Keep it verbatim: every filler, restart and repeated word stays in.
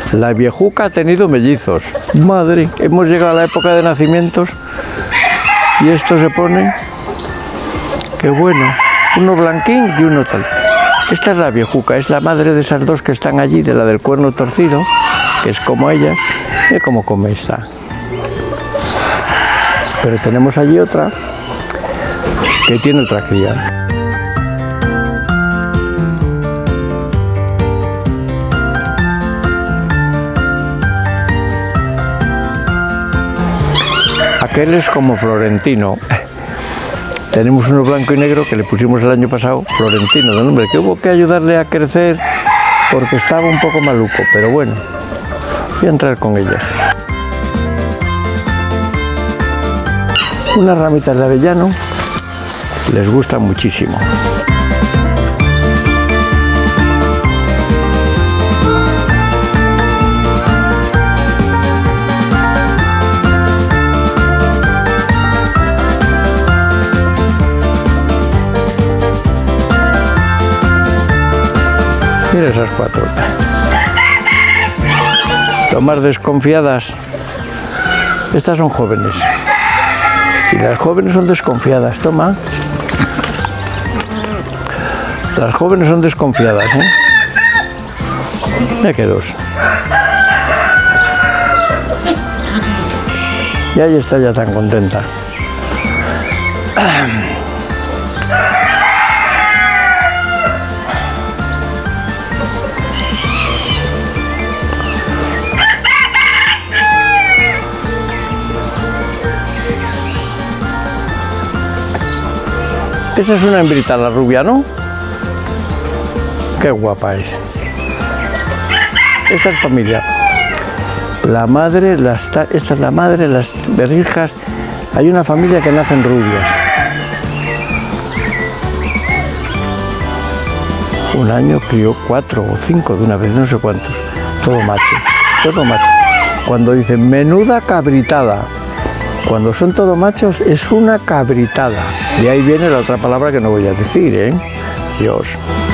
La viejuca ha tenido mellizos. Madre, hemos llegado a la época de nacimientos y esto se pone... Qué bueno, uno blanquín y uno tal. Esta es la viejuca, es la madre de esas dos que están allí, de la del cuerno torcido, que es como ella, y como come esta. Pero tenemos allí otra, que tiene otra cría. Aquel es como Florentino. Tenemos uno blanco y negro que le pusimos el año pasado, Florentino, de nombre, que hubo que ayudarle a crecer porque estaba un poco maluco, pero bueno, voy a entrar con ellas. Unas ramitas de avellano les gustan muchísimo. Mira esas cuatro. Tomas desconfiadas. Estas son jóvenes. Y las jóvenes son desconfiadas. Toma. Las jóvenes son desconfiadas, ¿eh? Mira que dos. Y ahí está ya tan contenta. Esa es una hembrita, la rubia, ¿no? Qué guapa es. Esta es familia. La madre, las, esta es la madre, las berrijas. Hay una familia que nacen rubias. Un año crió cuatro o cinco de una vez, no sé cuántos. Todo macho, todo macho. Cuando dicen menuda cabritada, cuando son todos machos es una cabritada. De ahí viene la otra palabra que no voy a decir, ¿eh? Dios.